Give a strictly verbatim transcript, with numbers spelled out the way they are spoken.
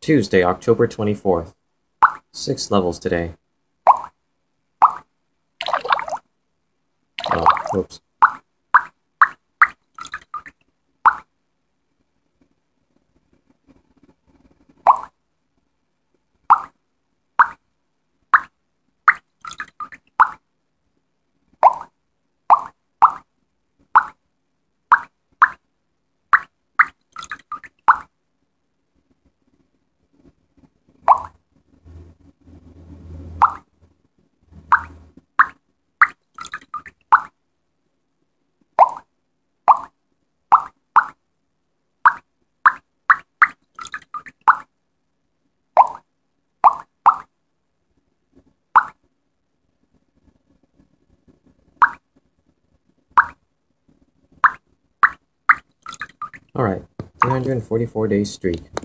Tuesday, October twenty-fourth. Six levels today. Oh, whoops. Alright, three hundred forty-four day streak.